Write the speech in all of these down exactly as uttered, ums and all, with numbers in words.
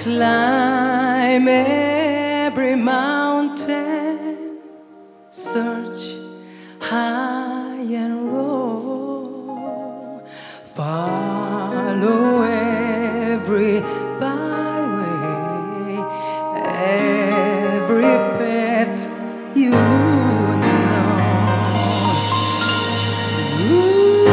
Climb every mountain, search high and low, follow every byway, every path you know. Ooh.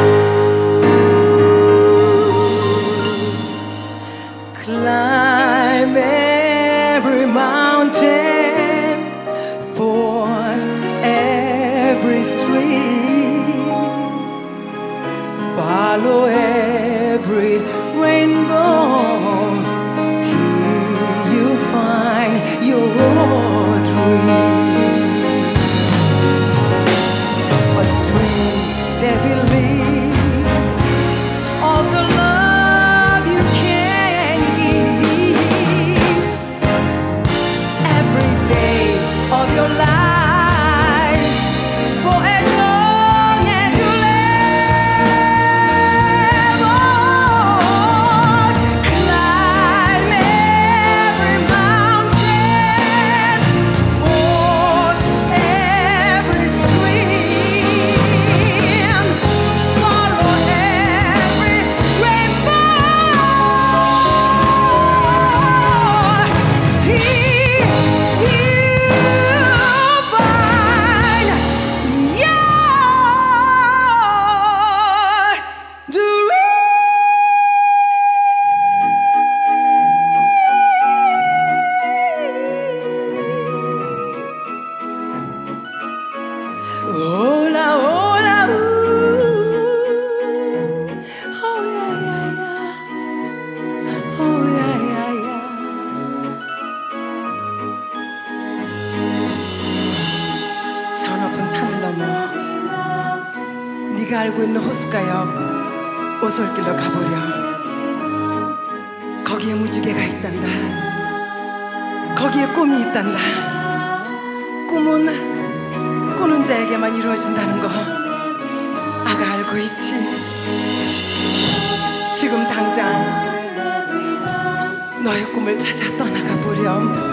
Climb every mountain, ford every stream, follow every rainbow till you find your dream. A dream that believes all the love you can give every day of your life, for as long as you live. Oh, climb every mountain, ford every stream, follow every rainbow till you find your dream. Hola, hola, ooh. Oh yeah, yeah, yeah. Oh yeah, yeah, yeah. 저 높은 산을 넘어 네가 알고 있는 호숫가 옆 오솔길로 가보렴. 거기에 무지개가 있단다. 거기에 꿈이 있단다. 꿈은 꾸는 자에게만 이루어진다는 거 아가 알고 있지. 지금 당장 너의 꿈을 찾아 떠나가 보렴.